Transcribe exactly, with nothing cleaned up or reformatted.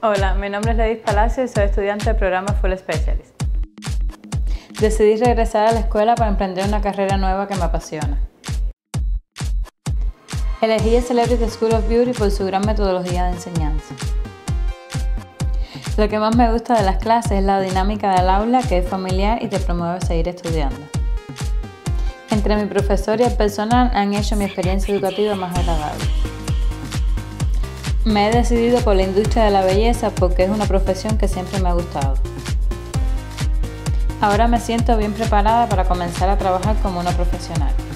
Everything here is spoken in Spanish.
Hola, mi nombre es Ledis Palacio y soy estudiante del programa Full Specialist. Decidí regresar a la escuela para emprender una carrera nueva que me apasiona. Elegí el Celebrity School of Beauty por su gran metodología de enseñanza. Lo que más me gusta de las clases es la dinámica del aula, que es familiar y te promueve a seguir estudiando. Entre mi profesor y el personal han hecho mi experiencia educativa más agradable. Me he decidido por la industria de la belleza porque es una profesión que siempre me ha gustado. Ahora me siento bien preparada para comenzar a trabajar como una profesional.